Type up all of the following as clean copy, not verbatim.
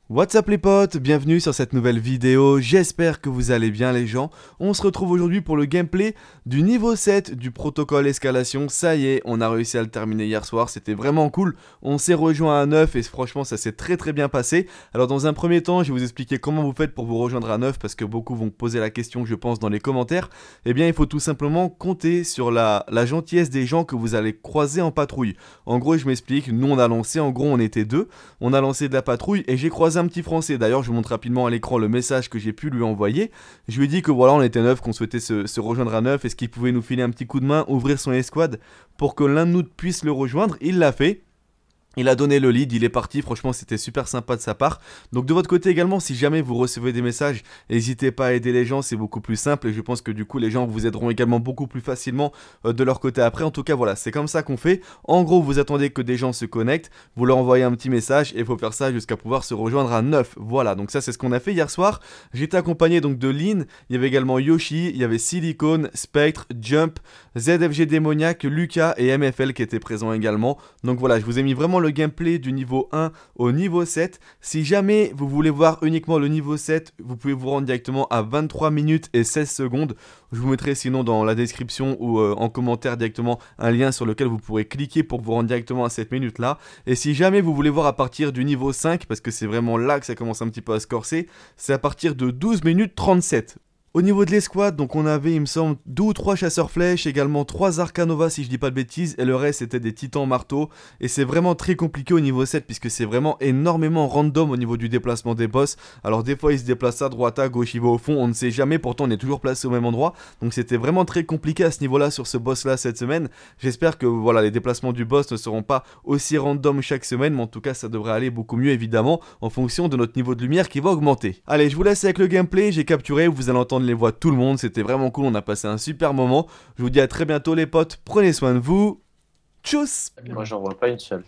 What's up les potes, bienvenue sur cette nouvelle vidéo, j'espère que vous allez bien les gens. On se retrouve aujourd'hui pour le gameplay du niveau 7 du protocole escalation. Ça y est, on a réussi à le terminer hier soir, c'était vraiment cool. On s'est rejoint à 9 et franchement ça s'est très bien passé. Alors dans un premier temps, je vais vous expliquer comment vous faites pour vous rejoindre à 9 parce que beaucoup vont poser la question je pense dans les commentaires. Eh bien il faut tout simplement compter sur la gentillesse des gens que vous allez croiser en patrouille. En gros je m'explique, nous on a lancé, en gros on était deux, on a lancé de la patrouille et j'ai croisé un petit français. D'ailleurs, je vous montre rapidement à l'écran le message que j'ai pu lui envoyer. Je lui ai dit que voilà, on était neuf, qu'on souhaitait se rejoindre à neuf. Est-ce qu'il pouvait nous filer un petit coup de main, ouvrir son escouade pour que l'un de nous puisse le rejoindre? Il l'a fait. Il a donné le lead, il est parti, franchement c'était super sympa de sa part. Donc de votre côté également, si jamais vous recevez des messages, n'hésitez pas à aider les gens, c'est beaucoup plus simple et je pense que du coup les gens vous aideront également beaucoup plus facilement de leur côté après. En tout cas voilà, c'est comme ça qu'on fait. En gros, vous attendez que des gens se connectent, vous leur envoyez un petit message et il faut faire ça jusqu'à pouvoir se rejoindre à 9. Voilà, donc ça c'est ce qu'on a fait hier soir. J'étais accompagné donc de Lynn, il y avait également Yoshi, il y avait Silicone, Spectre, Jump, ZFG Démoniaque, Lucas et MFL qui étaient présents également. Donc voilà, je vous ai mis vraiment le gameplay du niveau 1 au niveau 7. Si jamais vous voulez voir uniquement le niveau 7, vous pouvez vous rendre directement à 23 minutes et 16 secondes. Je vous mettrai sinon dans la description ou en commentaire directement un lien sur lequel vous pourrez cliquer pour vous rendre directement à cette minute là. Et si jamais vous voulez voir à partir du niveau 5, parce que c'est vraiment là que ça commence un petit peu à se corser, c'est à partir de 12 minutes 37. Au niveau de l'escouade, donc on avait, il me semble, 2 ou 3 chasseurs flèches, également 3 Arcanova si je dis pas de bêtises, et le reste c'était des titans marteaux. Et c'est vraiment très compliqué au niveau 7 puisque c'est vraiment énormément random au niveau du déplacement des boss. Alors des fois ils se déplacent à droite, à gauche, il va au fond, on ne sait jamais, pourtant on est toujours placé au même endroit. Donc c'était vraiment très compliqué à ce niveau-là sur ce boss-là cette semaine. J'espère que voilà, les déplacements du boss ne seront pas aussi random chaque semaine, mais en tout cas ça devrait aller beaucoup mieux évidemment en fonction de notre niveau de lumière qui va augmenter. Allez, je vous laisse avec le gameplay, j'ai capturé, vous allez entendre les voix de tout le monde, c'était vraiment cool, on a passé un super moment. Je vous dis à très bientôt les potes, prenez soin de vous. Tchuss. Moi j'en vois pas une seule.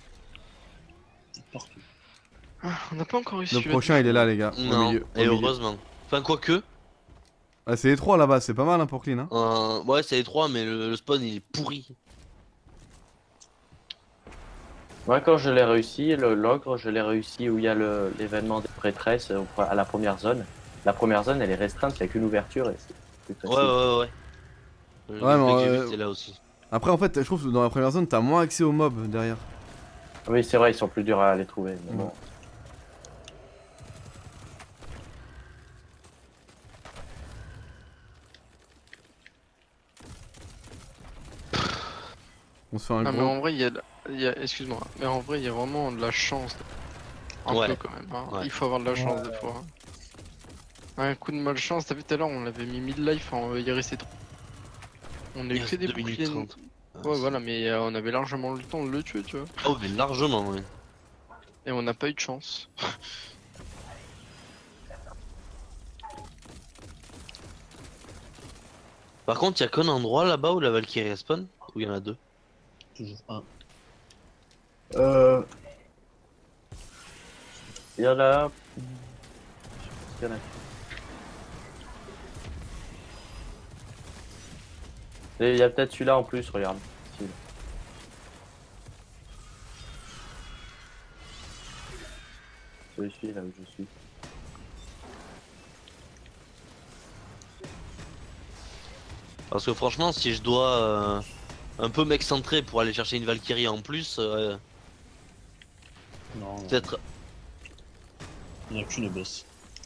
On n'a pas encore réussi. Le prochain il est là les gars, au Non, milieu. et heureusement. Enfin, quoique. Ah, c'est les 3 là-bas, c'est pas mal hein, pour clean hein. Ouais, c'est les 3, mais le spawn il est pourri. Moi quand je l'ai réussi, l'ogre, je l'ai réussi où il y a l'événement des prêtresses à la première zone. La première zone elle est restreinte, il n'y a qu'une ouverture et c'est plus facile. Ouais. Ouais, mais c'est là aussi. après en fait je trouve que dans la première zone t'as moins accès aux mobs derrière. Oui c'est vrai, ils sont plus durs à les trouver. Mais bon. On se fait un Ah, gros... mais en vrai, excuse-moi, mais en vrai, il y a vraiment de la chance. Un Ouais. peu quand même. Hein. Ouais. Il faut avoir de la chance des fois. Un coup de malchance, t'as vu tout à l'heure, on l'avait mis mid-life, il restait trop. On a eu que des 2 minutes boucliers. 30. Ouais, voilà, mais on avait largement le temps de le tuer, tu vois. Oh, mais largement, ouais. Et on n'a pas eu de chance. Par contre, il y a qu'un endroit là-bas où la Valkyrie spawn, ou il y en a 2. Toujours un. Il y en a. Il y en a. Et il y a peut-être celui-là en plus, regarde. Celui-ci là où je suis. Parce que franchement, si je dois un peu m'excentrer pour aller chercher une Valkyrie en plus, Non, peut-être. il n'y a qu'une boss.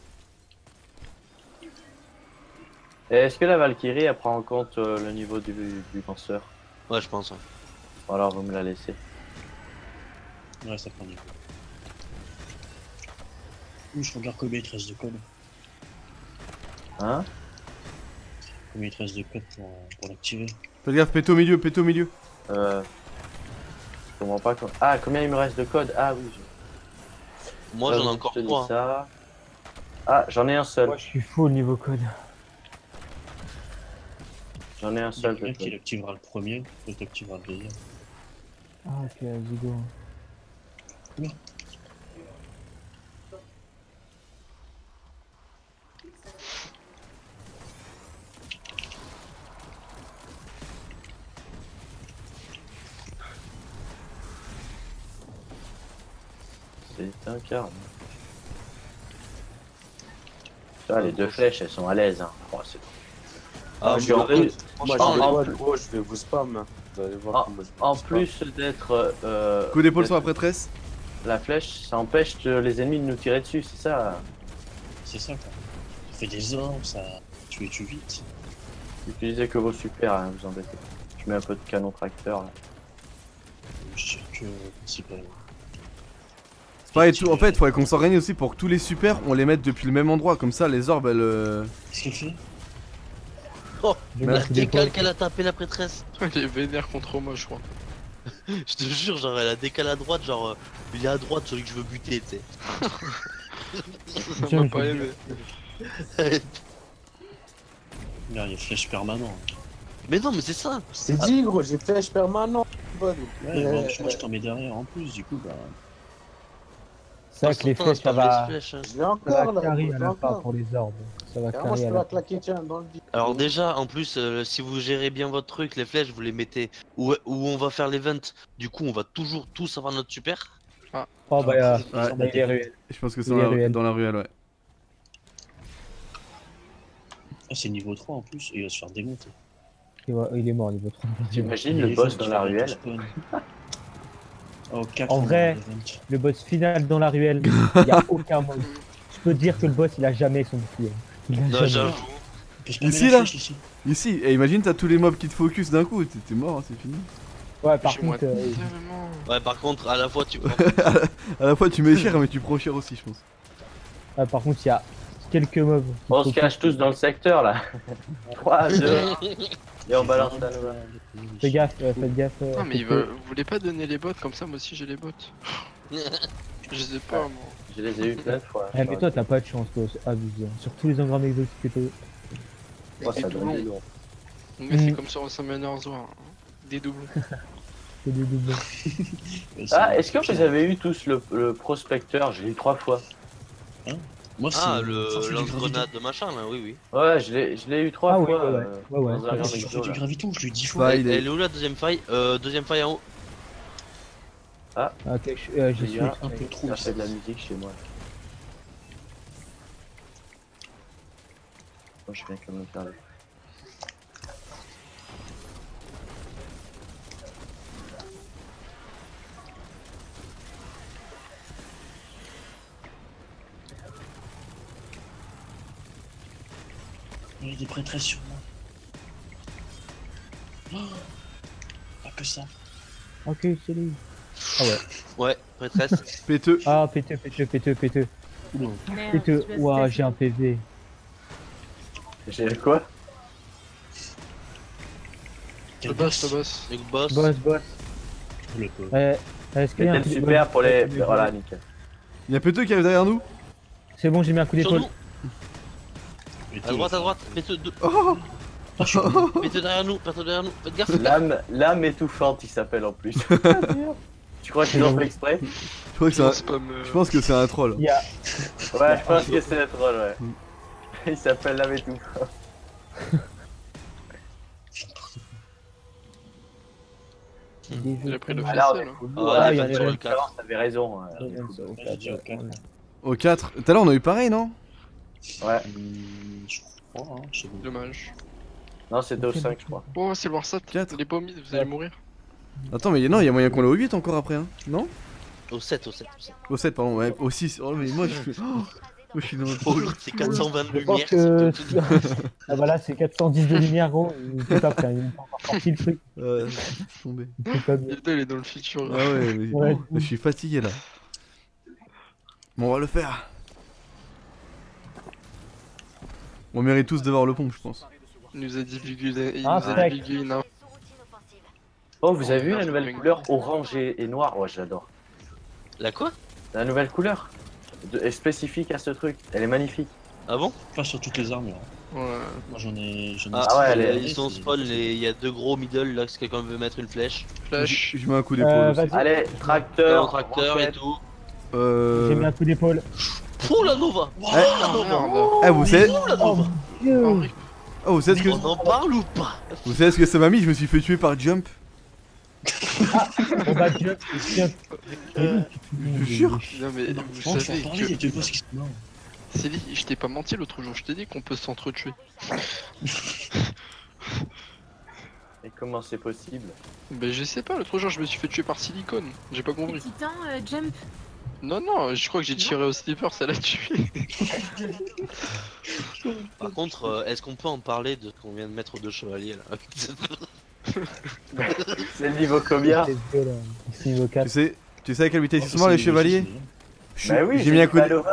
Et est-ce que la Valkyrie elle prend en compte le niveau du lanceur? Ouais, je pense. Ouais. Ou alors vous me la laissez. Ouais, ça prend du coup. Je regarde combien il te reste de code. Hein? Combien il te reste de code pour l'activer. Faites gaffe, péto au milieu, péto au milieu. Je comprends pas quoi. Ah, combien il me reste de code? Ah oui. Moi, j'en ai Je encore te dis 3. ça. Ah, j'en ai un seul. Moi je suis fou au niveau code. J'en ai un Il y a seul. quelqu'un de qui code. l'activera le premier, l'autre activera le deuxième. Ah ok, vas-y go. C'est un quart. Tu vois, les deux flèches, elles sont à l'aise. Hein. Oh, c'est- Ah, je suis en vous verrez, plus- Moi, En- j'ai en- des poids, je vais vous spam. Vous allez voir comment je vais En vous spam. plus d'être. Coup d'épaule d'être- sur la prêtresse. La flèche, ça empêche les ennemis de nous tirer dessus, c'est ça. C'est ça quoi. Ça fait des orbes, ça. Tu vite. Utilisez que vos super, hein, vous embêtez. Je mets un peu de canon tracteur là. Je tire que principalement. C'est pareil, en fait, faudrait qu'on s'organise aussi pour que tous les super, on les mette depuis le même endroit. Comme ça, les orbes, elles. Qu'est-ce qu'elle fait? Oh, Je la mets un coup d'épaule. décale qu'elle a tapé la prêtresse. Il est vénère contre moi, je crois. Je te jure, genre elle a décalé à droite, genre il est à droite celui que je veux buter, tu Ça Tiens, m'a pas je- aimé. sais. Là, il y a flèche permanent. Mais non, mais c'est ça. C'est dit, gros, j'ai flèche permanent. Bonne. Ouais, moi je t'en mets derrière en plus, du coup, bah. C'est vrai que les flèches, ça va. Je l'ai Ça va encore là. carry gros, à je l'ai la fin encore. pour les orbes. Ça va Carrément, je carry à peux la la fin. claquer, tiens, dans le vide. Alors déjà, en plus, si vous gérez bien votre truc, les flèches, vous les mettez où on va faire l'event. Du coup, on va toujours tous avoir notre super. Oh bah, Ouais. il est ruelle. Je pense que c'est Il est dans, ruelle. dans la ruelle, ouais. Ah, c'est niveau 3 en plus, et il va se faire démonter. Il est mort niveau 3. T'imagines le boss dans la ruelle? Oh, 4 En vrai, le boss final dans la ruelle, il n'y a aucun mode. Je peux te dire que le boss il a jamais son bouclier. Il a Non, jamais. j'avoue. Ici, là. Ici, et imagine, t'as tous les mobs qui te focus d'un coup, t'es mort, hein, c'est fini. Ouais, par Chez moi, contre, tellement. Ouais, par contre, à la fois, tu prends. À la fois, tu mets cher, mais tu prends cher aussi, je pense. il y a quelques mobs. qui On se focus. cache tous dans le secteur là. 3, 2, et on balance la nouvelle. Fais gaffe, faites gaffe. Ah, mais vous voulez pas donner les bottes comme ça, moi aussi j'ai les bottes. Je sais pas, moi. Je les ai eu plein de fois. Eh, mais toi t'as pas de chance, toi, c'est abusé. Sur tous les engrammes exotiques que t'as eu. Moi, ça Des donne des doublons. lourds. Mais c'est comme sur Summoner's War. hein. Des doublons. C'est des doublons. Ah, est-ce que vous avez eu tous le prospecteur? J'ai eu 3 fois. Moi, c'est. Ah, Force le du lance-grenade de machin là, oui, oui. Ouais, je l'ai eu 3 Ah oui, fois. ouais. Ouais, dans un ouais. genre Si je fais d'exo, du là. graviton, je lui dis 10 fois. Bah, Elle il est- est où la deuxième faille? Deuxième faille en haut. Ok, j'y suis. Bien. Un peu trop. Ça fait de la musique chez moi. Moi, je viens quand même faire le. Il y a des prêtresses sur moi. Oh, pas que ça. Ok, c'est lui. Ah ouais. Ouais, prêtresse. Péteux. Ah, péteux. Péteux. Ouah, j'ai un PV. J'ai quoi? Quel Le boss, le boss. Le boss. Boss. Le peu. Est-ce qu'il y a un C'était coup super pour les. d'épaule Voilà, nickel. Il y a Péteux qui arrive derrière nous. C'est bon, j'ai mis un coup Sur d'épaule. nous. À droite. Mettez deux. Oh, Mettez derrière nous. Faites gaffe. L'âme étouffante, il s'appelle en plus. Tu crois qu'ils ont fait exprès? je crois que c'est un... C'est pas me- Je pense que c'est un troll. Il y a. Ouais, je pense que c'est un troll, ouais. Il s'appelle l'âme étouffante. Il a pris le Ah là, on facial. est hein. full Ah, lourd, il hein, y a parce les que rêves. Clarence avait raison. J'ai dit au 4. Au 4. Tout à l'heure, on a eu pareil, non? Ouais, Je crois, hein, je sais pas. Dommage. non, c'était au 5, je crois. Oh, c'est le Warsat. Quatre. Les pommiers, vous allez mourir. Attends, mais non, il y a moyen qu'on l'ait au 8 encore après, hein? Non? Au 7. Au 7, pardon, ouais, au 6. Oh, mais moi, je suis. Oh, moi, je suis dans le. Au 8, c'est 420 Je pense lumières. que. c'est tout. Ah bah là, c'est 410 de lumière, gros. C'est pas frère, il est pas encore sorti le truc. Tombé. C'est pas bien. Il est dans le feature. Ah ouais, mais... Ouais. je suis fatigué là. Bon, on va le faire. On mérite tous de voir le pompe, je pense. Il nous a divulgué, il Ah, nous a frec. divulgué une info. Oh, vous avez vu la nouvelle couleur orange et noir? Ouais, j'adore. La quoi? La nouvelle couleur est spécifique à ce truc. Elle est magnifique. Ah bon? Pas sur toutes les armures. Ouais. Moi j'en ai. Ah ouais, elle est- Ils sont spawn, il y a deux gros middle là, si quelqu'un veut mettre une flèche. Flash. Je mets un coup d'épaule aussi. Vas-y, Allez, tracteur, Tracteur et roquette. tout. j'ai mis un coup d'épaule. Pouh la Nova! Oh, merde. Eh, vous savez... Oh mon dieu. Oh, Oh, vous savez ce que... On en parle ou pas? Vous savez ce que ça m'a mis? Je me suis fait tuer par Jump. On va jump, jump. Je jure. Non mais Non, vous je vais en savez parler, que il y a deux boss qui sont morts. Célie, je t'ai pas menti l'autre jour, je t'ai dit qu'on peut s'entretuer. Et comment c'est possible? Ben je sais pas, l'autre jour je me suis fait tuer par silicone, j'ai pas compris. Titan, jump. Non, non, je crois que j'ai tiré au sniper, ça l'a tué. Par contre, est-ce qu'on peut en parler de ce qu'on vient de mettre aux deux chevaliers là? C'est le niveau combien? C'est là. Ici, niveau 4. Tu sais à quelle vitesse ils sont morts les chevaliers? Bah oui, J'ai mis un coup de...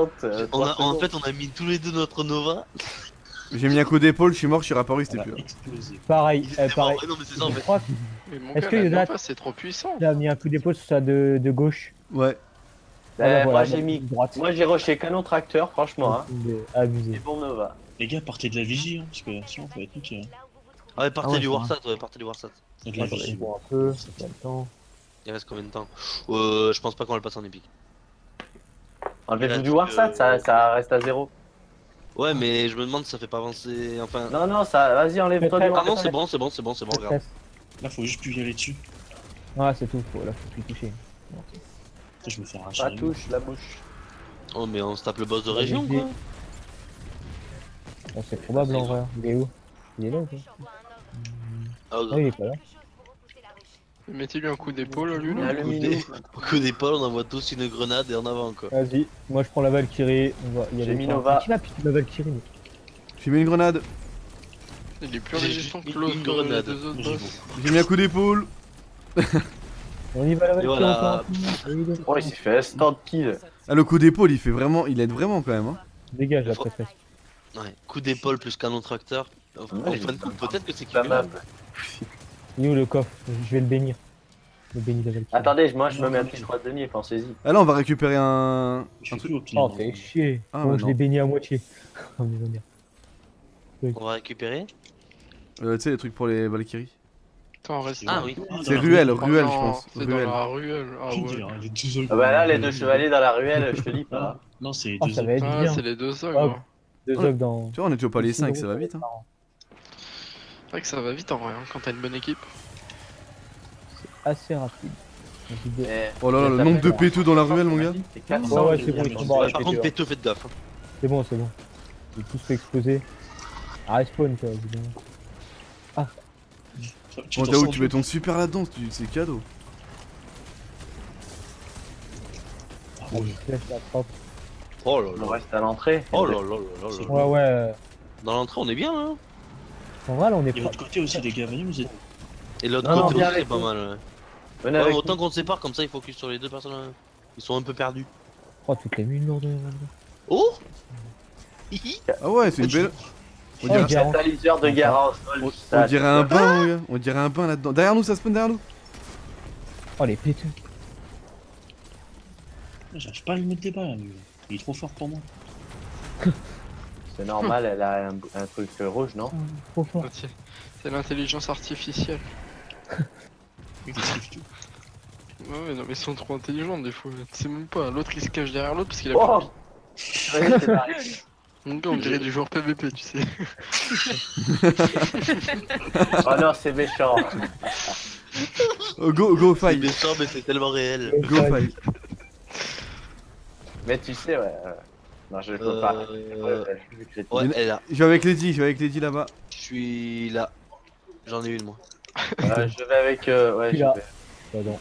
En fait, on a mis tous les deux notre Nova. J'ai mis un coup d'épaule, je suis mort, je suis réapparu, c'était plus. Pareil, C'est pareil. mort. Ouais, non, mais c'est ça en Je fait. crois Mais mon Est-ce gars, que la Yoda- Nova, c'est trop puissant. qu'il a mis un coup d'épaule sur sa de gauche. Ouais. Voilà, Moi voilà, j'ai mis. droite. Moi j'ai rushé canon tracteur, franchement. Hein. Abusé. C'est bon Nova. Les gars, partez de la vigie, hein, parce que sinon, ça va être niqué. Hein. Ah ouais, partez Ah ouais, du c'est Warsat, ouais, partez du Warsat. Et de la Attends, vigie. je bois un peu, ça fait le temps. Il reste combien de temps? Je pense pas qu'on va le passer en épique. Enlevez-vous du Warsat, ça reste à 0. Ouais, mais je me demande si ça fait pas avancer. Enfin. Non, non, ça. Vas-y, enlève-toi du Ah Warsat. non, c'est bon, c'est bon, c'est bon, c'est bon, regarde. Là, faut juste plus y aller dessus. Ah, c'est tout, là, faut plus toucher. Putain, je me fais arracher. La la touche, la bouche. Oh, mais on se tape le boss de région j'ai- quoi. Oh, c'est probable en vrai. Il est où? Il est là ou pas? Ah, Ah, il est pas là. Mettez-lui un coup d'épaule à lui Il y a là. le Coup minou. d'é- Au coup d'épaule, on envoie tous une grenade et en avant quoi. Vas-y, moi je prends la Valkyrie. On va y J'ai aller. mis Nova. Qui va piquer la Valkyrie? Mais... J'ai mis une grenade. Il est plus J'ai résistant mis que l'autre une grenade. deux autres J'ai boss. J'ai mis un coup d'épaule. On y va la Valkyrie voilà. encore. Oui, il est- Oh, il s'est fait instant kill. Ah, le coup d'épaule, il fait vraiment. Il aide vraiment quand même. Hein. Dégage la Fro- préfète. Ouais, coup d'épaule plus canon tracteur. Enfin, Ouais, en fin de compte, peut-être que c'est La map. cumulable. Il est où le coffre? Je vais le bénir. Le bénir de la Valkyrie. Attendez, moi je me mets un petit 3 de demi, pensez-y. Ah là, on va récupérer un. Je suis un truc. plus obtenir. Oh, fais chier. Ah, Bon, bah je non. l'ai béni à moitié. Oh, mais va bien. On va récupérer. Tu sais, les trucs pour les Valkyries. Attends, reste. Ah oui. C'est ruelle, Oh ruelle, je non, pense. C'est dans Ruelle. la ruelle. Ah ouais. Les deux ogres. Ah bah là, les deux chevaliers dans la ruelle, je te dis pas. Non, c'est les Oh, deux ça ogres. va être Ah, bien. c'est les deux Ah, ogres. Deux ogres dans. Tu vois, on est toujours pas les 5, Ici, ça va vite. Hein. C'est vrai que ça va vite en vrai hein, quand t'as une bonne équipe. Assez rapide. Eh, Oh là là, le nombre de pétous dans la ruelle, mon gars. C'est 400. Ouais, ouais, c'est bon, ils sont morts. Par contre, péteux, faites gaffe. Hein. C'est bon, c'est bon. Ils tous fait exploser. Ah, respawn quoi, évidemment. Tu Bon, t'en t'as où sors tu un mets peu. ton super là-dedans, c'est cadeau. Ah Ah, ouais. je laisse la propre. Oh là On là. reste à l'entrée. Oh là là là là là. Ouais, ouais. Dans l'entrée, on est bien hein. En vrai, là, on est Et de pas. l'autre côté aussi, les gars, venez, vous êtes. Et l'autre Non, côté viens aussi, c'est avec pas nous. mal. Ouais. Venez Ouais, avec autant nous. qu'on se sépare, comme ça, il focus sur les deux personnes. Ils sont un peu perdus. Oh, toutes les minutes de. Oh Hihi. Ah ouais, c'est une belle. On Oh, dirait, Garant. Catalyseur de Garant. on dirait un bain, mon gars. On dirait un bain là-dedans. Derrière nous, ça spawn derrière nous. Oh, les péteux. J'arrive pas à lui mettre des balles, lui. Il est trop fort pour moi. C'est normal, elle a un truc rouge, non? Trop fort. Ah, tiens, c'est l'intelligence artificielle. Il esquive tout. Ouais, non, mais ils sont trop intelligents des fois. Tu sais même pas, l'autre il se cache derrière l'autre parce qu'il a Oh plus C'est pareil. de vie. Mon gars, on dirait du joueur PVP, tu sais. Oh non, c'est méchant. Oh, go C'est fight. méchant, mais c'est tellement réel. Go fight. Mais tu sais, ouais. Non, je peux pas. Ouais, elle est là. Je vais avec Lady là-bas. Je suis là. J'en ai une, moi. Je vais avec. Ouais, Puis là. je vais. Pardon.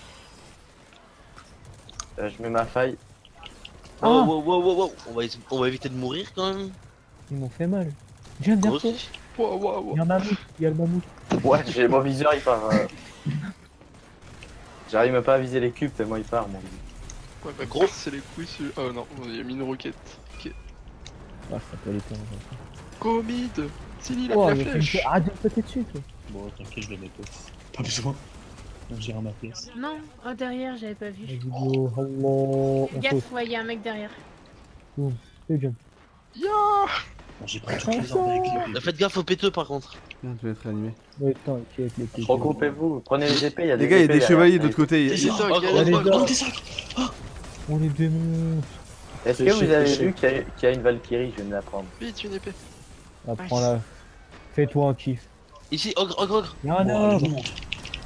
Je mets ma faille. Ah. Wow. On va éviter de mourir quand même. Ils m'ont fait mal. Je viens de Moi dire aussi. Wow, wow, wow. Il y a un mammouth. Il y a le mammouth. Ouais, j'ai mon viseur, il part. J'arrive même pas à viser les cubes tellement il part, mon vieux. Ouais, bah Gros. gros, c'est les couilles sur. Oh non, il a mis une roquette. Ok. Ah, ça peut aller pour Go mid. Silly, la Oh, la il a fait une flèche. flèche. Arrête de me péter dessus, toi. Bon, t'inquiète, je le mets pas. Pas besoin. On gère ma pièce. Non, oh derrière, j'avais pas vu. Vas-y, go. Allah. On Gaffe, saute. ouais, y'a un mec derrière. Fais jump. Ya. Bon, j'ai pris toutes les armes avec les. Faites gaffe aux péteux par contre. Viens, tu vas être réanimé. Ouais, attends, qui est avec les péteux. Regroupez-vous, prenez les épées, il y a des Les gars, il y a épées des chevaliers de derrière. l'autre côté. Des Oh, ogres, oh, il y a oh, des oh, ogres. Oh, des sacs. On les démonte. Est-ce que vous avez vu qu'il y a une Valkyrie? Je viens de la prendre. Vite, une épée. Apprends-la. Fais-toi un kiff. Ici, ogre. Il y a un Bon, ogre. allez, monte.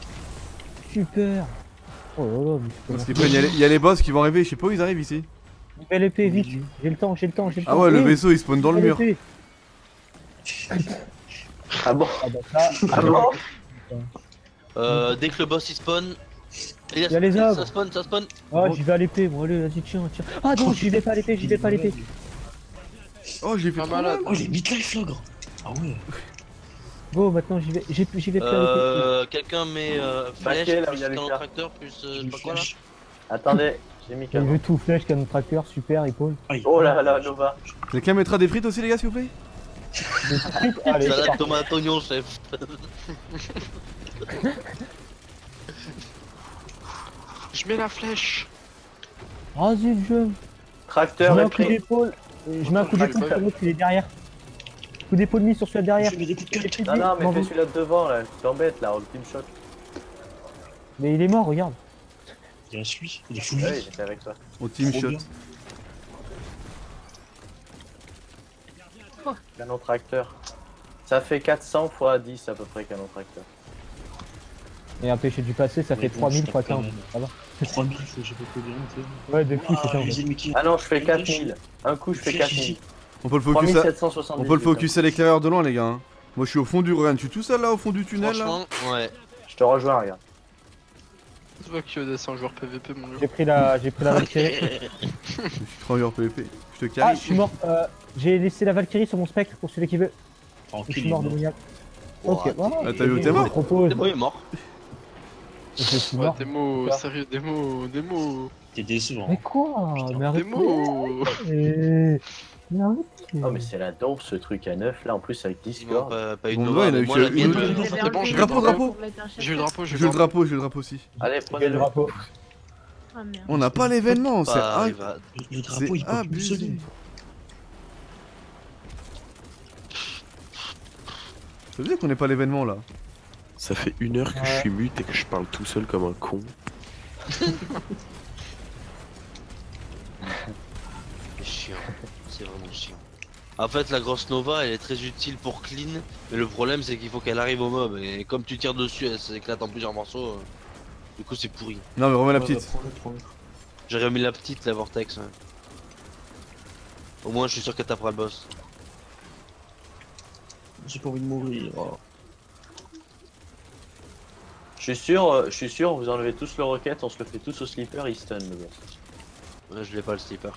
Super. Oh là là, mais c'est Parce comment- qu'ils prennent, il y a les boss qui vont arriver, je sais pas où ils arrivent ici. Belle épée, vite. J'ai le temps, j'ai le temps, j'ai le temps. Ah ouais, le Oui, vaisseau il spawn dans le belle mur. épée. Ah bon? Ah bah ça, Ah bon? Dès que le boss il spawn. Et y a les arbres. ça spawn, ça spawn. ah, j'y vais à l'épée, moi, allez, vas-y, tiens, tiens. Ah non, j'y vais pas à l'épée, j'y vais pas à l'épée. Oh, j'ai fait Pas trop malade. mal. Oh, il est mid-life, l'ogre. Ah ouais. Go, maintenant j'y vais, j'y vais plus à l'épée. Quelqu'un met flèche, Paquet, là où plus il y a les canon cartes. tracteur, plus je sais J'ai pas quoi là. flash. Attendez, j'ai mis Il canon. veut tout, flèche, canon tracteur, super, épaule. Aïe. Oh là là, Nova. Quelqu'un mettra des frites aussi, les gars, s'il vous plaît? Allez, c'est Salade parti. tomate oignon, chef. Je mets la flèche. Ah zut, je mets Tracteur un est coup pris. d'épaule. Je mets un coup d'épaule sur l'autre, il est derrière. Coup d'épaule mis sur celui derrière. Je mets des coups de cut. Non, non, mais M'en fais veux. celui-là de devant là, tu t'embêtes là, ultime shot. Mais il est mort, regarde. Il y a celui. Il est full Ouais, vie. j'étais avec toi. Au team Trop shot. bien. Canon tracteur. Ça fait 400 fois 10 à peu près, canon tracteur. Et un péché du passé, ça Ouais, fait bon, 3000 je fois tape quand 15. même. Ça va. 3000, je sais pas combien, tu sais. Ouais, depuis, c'est ça. en fait. Usine Mickey. Ah non, je fais 4000. Un coup, je fais 4000. On peut le focus à... 3770. On peut le focus à l'éclaireur de loin, les gars. Hein. Moi, je suis au fond du run. Je suis tout seul là, au fond du tunnel là. Franchement, ouais. Je te rejoins, regarde. Tu vois que c'est un joueur PVP, mon gars. J'ai pris la Valkyrie. Je suis trop dur PVP. Je te Ah, carry. je suis mort. J'ai laissé la Valkyrie sur mon spectre pour celui qui veut. Je Tranquille, suis il est mort de mort. maniaque. Oh, Ok, voilà. Ah, t'as vu où t'es mort? Je propose. Il est mort. Je suis Ouais, mort. des mots, Quoi sérieux, des mots, des mots. T'es décevant. Mais quoi? Mais Des arrêtez. mots. Mais arrêtez. Oh, mais c'est la dope ce truc à 9 là, en plus avec Ils m'ont Discord. pas eu de Bon, Nova, ouais, il y en a mais eu moi que la une mienne. autre. C'est bon, j'ai eu Drapeau, le drapeau. J'ai eu le drapeau, J'ai le drapeau aussi. Allez, J'ai prenez le le. drapeau. Ah merde. On n'a pas l'événement, c'est Pas, il va- Le drapeau, il pop une abusé. seconde. Ça veut dire qu'on n'est pas l'événement là. Ça fait 1 heure que je suis mute et que je parle tout seul comme un con. C'est chiant, c'est vraiment chiant. En fait, la grosse Nova, elle est très utile pour clean, mais le problème c'est qu'il faut qu'elle arrive au mob, et comme tu tires dessus, elle s'éclate en plusieurs morceaux. Du coup, c'est pourri. Non, mais remets la Ouais, petite. bah, prends-le. J'ai remis la petite, la Vortex. Ouais. Au moins, je suis sûr qu'elle tapera le boss. J'ai pas envie de mourir. Oh. Je suis sûr, vous enlevez tous le rocket, on se le fait tous au sleeper, il stun le boss. Là, je l'ai pas le slipper.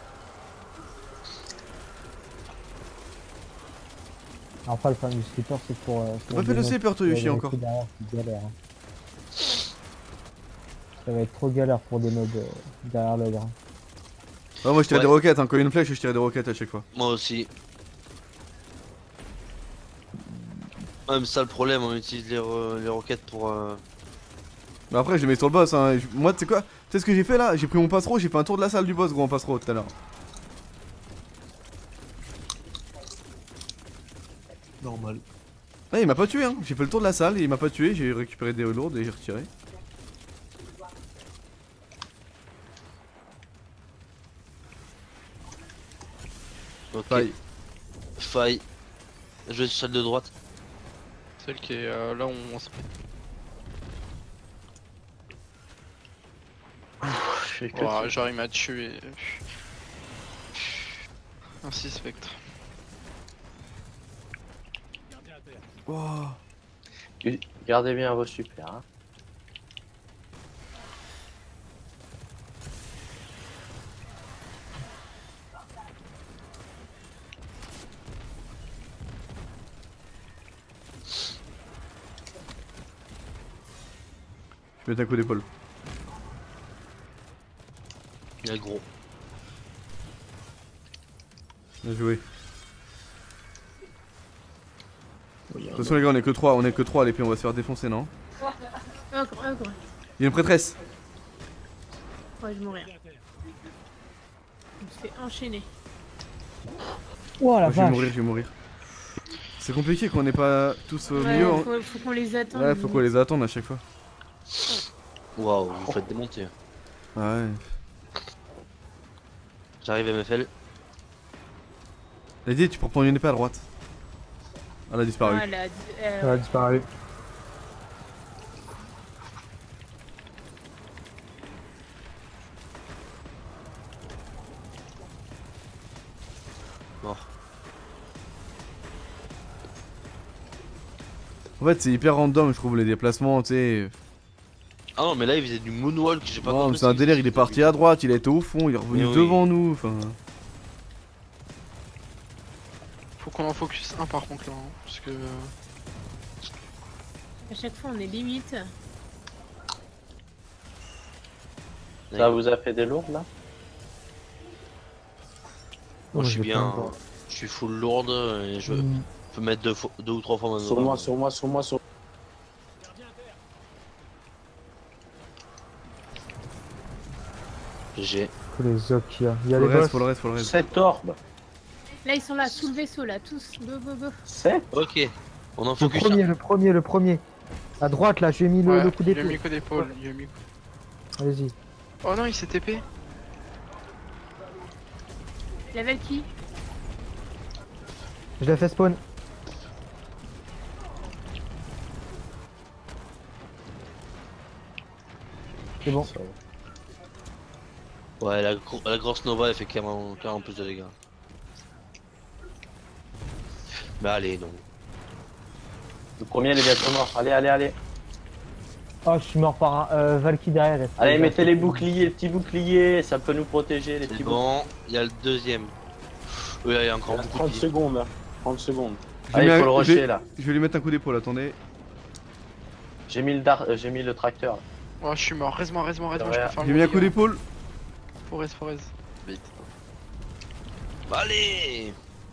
Enfin, le problème du slipper, c'est pour. T'as pas fait le slipper toi, Yoshi, encore. Derrière, c'est galère. Hein. Ça va être trop galère pour des mobs derrière l'ogre. Hein. Ah, moi je tire Ouais. des roquettes, hein. Quand il y a une flèche, je tire des roquettes à chaque fois. Moi aussi. Même ça, le problème, on utilise les roquettes pour. Mais après, je les mets sur le boss. Hein. Moi, tu sais quoi? Tu sais ce que j'ai fait là? J'ai pris mon passereau, j'ai fait un tour de la salle du boss, gros, en passereau tout à l'heure. Normal. Ah, il m'a pas tué, hein. J'ai fait le tour de la salle et il m'a pas tué. J'ai récupéré des lourdes et j'ai retiré. Ok. Faille. Faille. Je vais sur celle de droite. Celle qui est là où on se Je fais que Oh, genre il m'a tué. Merci Spectre. Wow. Gardez bien vos super. Hein. Je vais mettre un coup d'épaule. Il y a le gros. Bien joué. Oh, y a De un toute façon, les gars, on est que 3 à l'épée, on va se faire défoncer, non? Ogre, ogre. Il y a une prêtresse. Ouais, je mourir. Je me fais enchaîner. Oh la Moi, je vais vache! mourir, je vais mourir. C'est compliqué qu'on n'est pas tous au Ouais, milieu. Hein. faut qu'on les attende. Ouais, faut qu'on les attende à chaque fois. Waouh, vous faites démonter. Ouais. J'arrive MFL. Lady, tu peux prendre une épée à droite. Elle a disparu. Ah, là, Elle a disparu. Mort. En fait, c'est hyper random, je trouve, les déplacements, tu sais. Ah non, mais là il faisait du moonwalk, j'ai pas Non, mais compris. c'est un délire, il est parti à droite, il a été au fond, il est revenu Mais oui. devant nous. Enfin. Faut qu'on en focus un par contre là, hein, parce que... À chaque fois, on est limite. Ça vous a fait des lourdes là? Moi je suis je vais bien, pas je suis full lourde et je Mm. peux mettre deux ou trois fois ma Sur Nova. moi, sur moi, sur moi, sur GG. Faut les zocs qu'il y a. Il y a Faut les le reste, boss. faut le reste, faut le reste. 7 orbes. Là, ils sont là, sous le vaisseau, là, tous. Go, go, go. 7? Ok, on en Le focus. premier, le premier, le premier. À droite là, j'ai mis le, Ouais, le coup il a d'épée. mis coup d'épaule, il a mis... Allez-y. Oh non, il s'est TP. La Valkyrie. Je l'ai fait spawn. C'est bon. Ouais, la grosse Nova elle fait carrément plus de dégâts. Bah allez, donc. Le premier, il est bientôt mort. Allez, allez, allez. Oh, je suis mort par un Valky derrière. Allez, mettez les boucliers, les petits boucliers, ça peut nous protéger, les C'est petits boucliers. bon, il y a le deuxième. Oui, il y a encore Il y a beaucoup 30 de vie. secondes là. 30 secondes. Allez, J'ai mis faut le un- rusher j'ai- là. Je vais lui mettre un coup d'épaule, attendez. J'ai mis le tracteur. Oh, je suis mort, reste-moi, reste-moi, reste-moi, je Ouais. peux faire J'ai le mis un dégât. coup d'épaule. Forest, forest. Vite. Bah, allez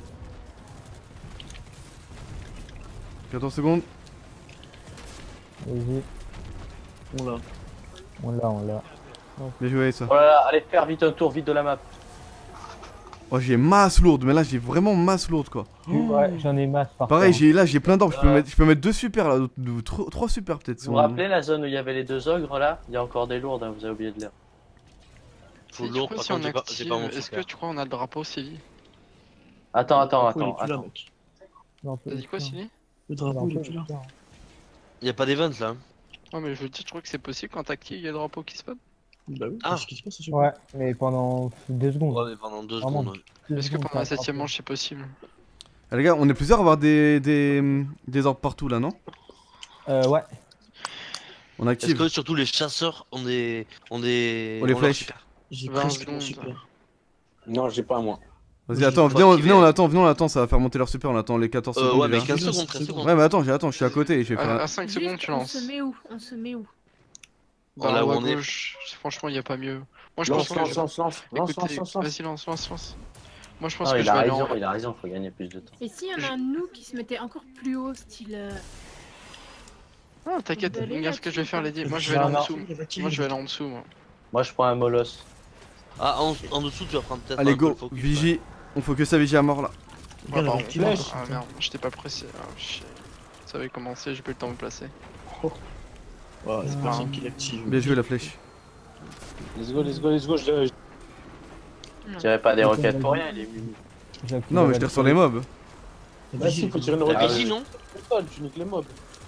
14 secondes. Vas-y. On l'a. On l'a. Bien joué ça. Oh là là, allez faire vite un tour vite de la map. Oh, j'ai masse lourde, mais là j'ai vraiment masse lourde quoi. Ouais, j'en ai masse par Pareil, contre. j'ai plein d'orbes, je peux mettre 2 super là, 3 super peut-être. Vous vous rappelez la zone où il y avait les 2 ogres là? Il y a encore des lourdes, hein, vous avez oublié de l'air. Full Tu lourd, crois par si on contre, j'ai active, pas mon est-ce que super. tu crois on a le drapeau, Silly? Attends, attends, Le drapeau, il est attends, plus là, attends. mec. Non, T'as dit quoi, Silly? Le drapeau, il est plus là. Y a pas d'event là. Non, mais je veux dire, je crois que c'est possible quand t'actives, il y a le drapeau qui spawn. Bah oui, Ah. c'est ce qui se passe, c'est sûr. Ouais, mais pendant 2 secondes. Ouais, mais pendant 2 Vraiment. secondes. Ouais. 2 Est-ce que secondes, pendant la ça 7ème attrape. manche c'est possible? Ah, les gars, on est plusieurs à avoir des orbes partout là, non? Ouais. On Est-ce active. que surtout les chasseurs ont des. On les leur flèche. super J'ai 20 presque secondes. mon super. Non, j'ai pas moi. Vas-y, J'ai attends, pas venez, activé. venez, on attend, ça va faire monter leur super, on attend les 14 secondes. ouais, mais déjà. 15 déjà. secondes, 13 secondes. Ouais, mais attends, je suis à côté, je vais faire À 5 secondes, Juste, tu on lances. se met où? On se met où? Dans Là la où haut à on est. gauche, franchement, il y a pas mieux. Moi, je Lance, pense lance, que. lance, lance, lance, Écoutez, lance, lance. vas-y, lance. Moi, je pense Non, que il je a vais aller raison, en. il a raison, faut gagner plus de temps. Et s'il y en a un de nous qui se mettait encore plus haut, style. Ah, t'inquiète, Vous allez regarde ce que je vais faire, les là-dessus, dés. Moi, je vais aller en Non, dessous. Moi, je vais aller en dessous, moi. Moi je prends un molosse. Ah, en dessous, tu vas prendre peut-être. Allez, un peu go, le focus, Vigie. On faut que ça Vigie à mort là. Ouais, pardon. Flèche. Ah merde, j'étais pas pressé. Ah, shit. Ça avait commencé, j'ai pas eu le temps de me placer. Ouais, c'est Ah. personne qui l'active. Bien joué la flèche. Let's go, let's go, let's go. Je Tirais pas des roquettes pour rien, il est mimi. J'active Non, la mais je tire sur Valkyrie. les mobs. Bah si, faut tirer une Ah, roquette. Vigie, non Tu niques les mobs.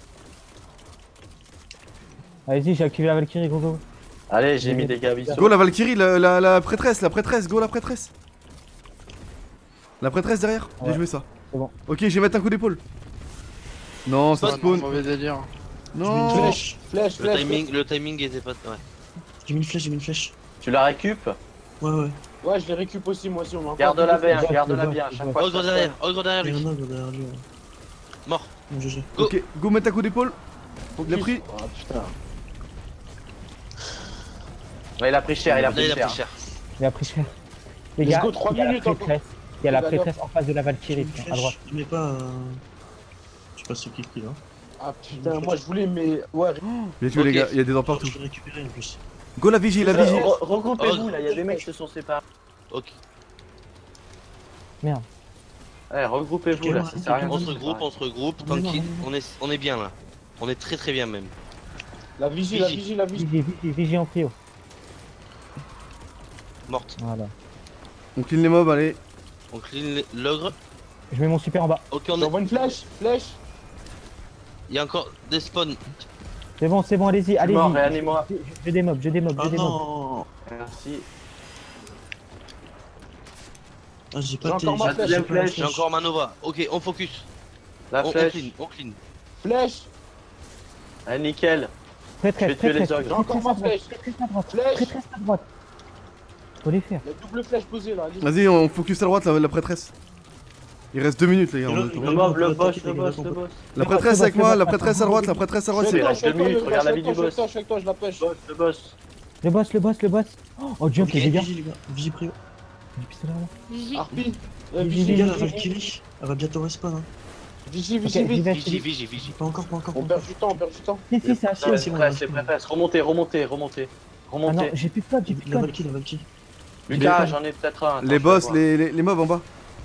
Allez-y, j'ai activé la Valkyrie, go go. Allez, j'ai mis des gabis. Go la Valkyrie, la prêtresse, go la prêtresse. La prêtresse derrière, bien Ouais. joué ça. C'est bon. Ok, je vais mettre un coup d'épaule. Non, ça Ah, non, spawn. mauvais délire. Non. Flèche, flèche, flèche. Le timing était pas. Ouais. J'ai mis une flèche. Tu la récup? Ouais. Ouais, je les récup aussi, moi aussi. On m'a encore Garde-la dit- bien, je vois, garde-la je bien. vois, À chaque je fois, Ogre derrière, ogre derrière Il y lui. a un ogre derrière lui. Ouais. Mort. Bon, GG. Ok, go mettre un coup d'épaule. Il a pris. Ah putain. Ouais, il a pris cher, il a Là, pris il a cher. pris cher. Il a pris cher. Les Let's gars, go, 3 il y a la minutes encore. prêtresse. Il y a la Les gars, prêtresse en face de la Valkyrie, J'ai une à droite. flèche. Je mets pas. Je sais pas ce qui est là. Ah putain, moi je voulais, mais. Ouais, Bien joué les Ok. gars, il y a des orbes partout. Je l'ai récupéré en plus. Go la Vigie, la Vigie. Regroupez-vous là, il y a des mecs qui se sont séparés. Ok. Merde. Ouais, regroupez-vous là, ça sert à rien. On se regroupe, tranquille. On est bien là. On est très bien même. la vigie, la vigie, la vigie. Vigie en trio. Morte. Voilà. On clean les mobs, allez. On clean l'ogre. Je mets mon super en bas. Ok, on est. J'envoie une flèche, flèche. Il y a encore des spawns. C'est bon, allez-y, allez-y. mort, réanime-moi. J'ai des mobs, j'ai des mobs, Ah j'ai des mobs. non. Merci. Ah, j'ai J'ai pas encore tes- ma j'ai flèche, pas j'ai la flèche. J'ai encore ma Nova. Ok, on focus. La On flèche. clean, on clean. Flèche. Ah, nickel. Prêtresse, Je vais tuer les prêtresse, ogres. J'ai encore ma flèche. prêtresse à droite, Flèche. prêtresse à droite. Faut les faire. La double flèche posée là. allez. Vas-y, on focus à droite, la prêtresse. Il reste 2 minutes, les gars. on a le temps. Le mob, le boss, le boss, le boss. La prêtresse avec moi, la prêtresse à droite, la prêtresse à droite, Je c'est. suis avec c'est- toi, je suis avec minutes, toi, regarde la je vie suis du avec toi, boss. je suis avec toi, je la pêche. Boss, le boss. Le boss, le boss, le boss. Oh, jump, Ok, les gars. Vigie, les gars. Vigie prio. Du pistolet là. Gigi. Harpie. Vigie, Les Vigie, gars, la Vigie. Valkyrie, elle va bientôt respawn. Hein. Vigie, Ok, Vigie, j'y vite. vais, Vigie, vigie, vigie. Pas encore, pas encore. On pas perd encore. du temps, on perd du temps. Si, ça, Ouais, c'est c'est bon, prêt, ouais, c'est c'est prêt, bon. prêt. Remontez, remontez, remontez. Ah non, Remontez. j'ai plus de code, j'ai plus de La code. Valkyrie, la Valkyrie. Lucas, j'en ai peut-être un. Attends, Les je boss, vais voir. les mobs en bas.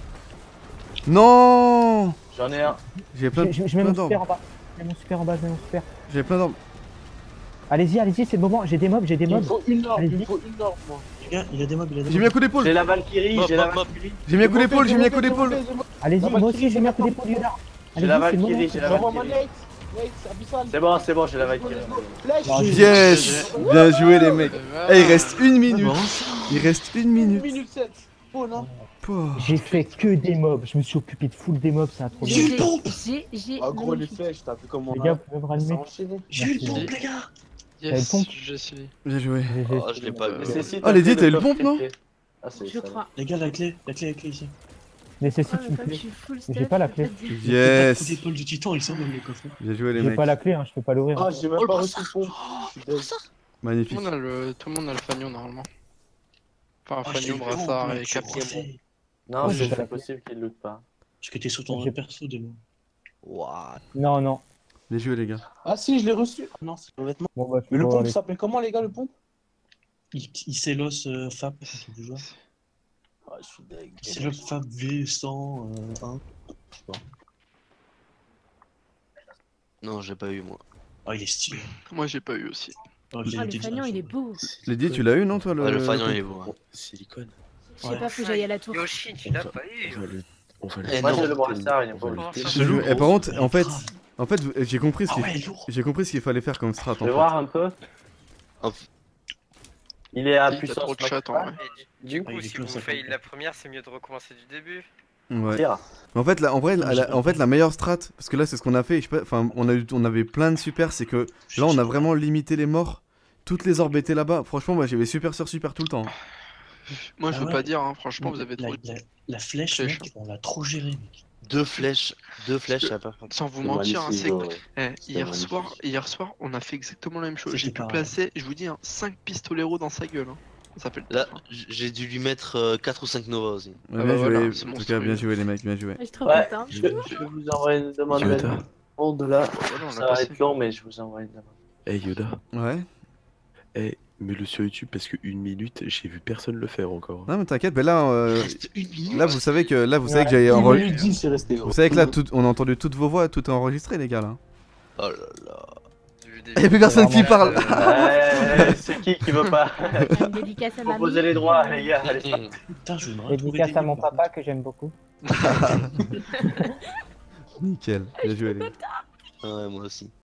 Non. J'en ai un. J'ai plein Je mets plein mon super d'orbes. en bas. Je mets mon super en bas, je mets mon super. J'ai plein d'orbes. Allez-y, allez-y, c'est le moment. J'ai des mobs, j'ai des Il me mobs. faut une norme, il me Allez-y. faut une norme, moi. Les gars, il a des mobs, il a des J'ai mis un mobs. coup d'épaule. J'ai la Valkyrie, Mob, j'ai la mob, mob. Valkyrie. J'ai mis un coup d'épaule, j'ai mis un coup d'épaule. Allez-y, La moi Valkyrie, aussi, j'ai mis un c'est coup d'épaule, Yoda. J'ai la Allez-y, c'est le Valkyrie, moment. j'ai la Envoie ma Valkyrie. Nate. Nate, abyssal. C'est bon, j'ai la Valkyrie. Flèche. Non, Yes. Bien joué, les mecs. Eh, il reste 1 minute. Bon, Il reste 1 1 minute. minute 7. Oh non. Pouah. J'ai fait que des mobs. Je me suis occupé de full des mobs, c'est un trop bien. J'ai une pompe. J'ai. Ah gros, les flèches, t'as vu comment Les on gars, a. vous pouvez me Ça rallumer. enchaîné. J'ai une Merci. pompe, les gars. T'as une Yes, pompe je suis. Bien joué. Oh, je l'ai pas vu. Nécessite Ah, un les peu dit, de t'as eu le coffre pompe, non triplé. Ah, c'est Je ça. crois. Les gars, la clé ici. Nécessite Oh, une comme clé. je suis full Mais j'ai stuff, pas la je clé. peux te dire. Coup Yes. d'épaule du titan, ils sont dans le coffre. Bien joué, les J'ai mecs. pas la clé, hein, je peux pas l'ouvrir. Ah, j'ai même Oh, pas le reçu le pompe. Je suis dead. Magnifique. Tout le monde a le fagnon normalement. Enfin, Ah, j'ai fagnon, une brassard pompe, et tu capot. refais. Non, Ouais, j'ai c'est pas la possible qu'il loot pas. Parce que t'es sur ton J'ai- perso de moi. Ouah. Non, non. Bien joué, les gars. Ah si, je l'ai reçu. Ah non, c'est le vêtement. Bon, bah, Mais le faut pompe aller. s'appelle comment, les gars, le pompe? Il s'élosse Fab, c'est du joueur. Ah, je suis deg. C'est le Fab V100 1. Je sais pas. Non, j'ai pas eu moi. Ah, il est stylé. Moi j'ai pas eu aussi. Oh, Ah, le fagnon, il est beau. Les dit, tu l'as eu, non, toi Ouais, le fagnon il est beau. hein. Silicone. Je sais pas, faut que j'aille à la tour. Yoshi, tu l'as pas eu. On va le. Eh Moi, non. j'ai le brassard, il est beau. Comment ça Bien joué. Et par contre, Il est en fait, grave. j'ai compris ce Ah qu'il ouais, lourd. j'ai compris ce qu'il fallait faire comme strat. En Je vais fait. voir un peu. Hop. Il est à T'as puissance trop de chat en maximale. vrai. Et du Ah, coup, il est si close, vous ça failez fait. la première, c'est mieux de recommencer du début. Ouais. Tire. Mais en fait, en vrai, en fait, la meilleure strat, parce que là, c'est ce qu'on a fait. Enfin, on avait plein de super. C'est que là, on a vraiment limité les morts. Toutes les orbes étaient là-bas. Franchement, moi, j'avais super sur super tout le temps. Moi je Ah veux ouais. pas dire, hein, franchement, vous avez trop. La flèche, Flèche. mec, on l'a trop géré, mec. Deux flèches, ça a pas fait. Sans vous mentir, hein, c'est magnifique, ouais. hier magnifique. soir, on a fait exactement la même chose. C'était J'ai pu pareil. placer, je vous dis, 5 pistoleros dans sa gueule. Hein. Ça s'appelle Là, top, hein. j'ai dû lui mettre 4 ou 5 Nova aussi. Ouais, bah bien voilà, joué. c'est En tout monstrueux. cas, bien joué, les mecs, bien joué. Je suis trop Ouais, contente. je vais vous envoyer une demande Yoda. de là. Voilà, on Ça l'a va passé. être long, mais je vous envoie une demande. Eh Yoda. Ouais. Eh, mets-le sur YouTube parce que 1 minute, j'ai vu personne le faire encore. Non, mais t'inquiète. Ben là, Reste une minute. là, vous savez que Ouais. j'ai 1 enregistré. minute 10, c'est resté. Vous savez que là, on a entendu toutes vos voix, tout est enregistré, les gars, là. Oh là là. Il y a plus personne qui parle. C'est qui veut pas Une dédicace à mamie. proposer les droits, les gars? Allez, Putain, je vais me retrouver Dédicace à mon des papa que j'aime beaucoup. Nickel. Bien joué, les gars. Ouais, moi aussi.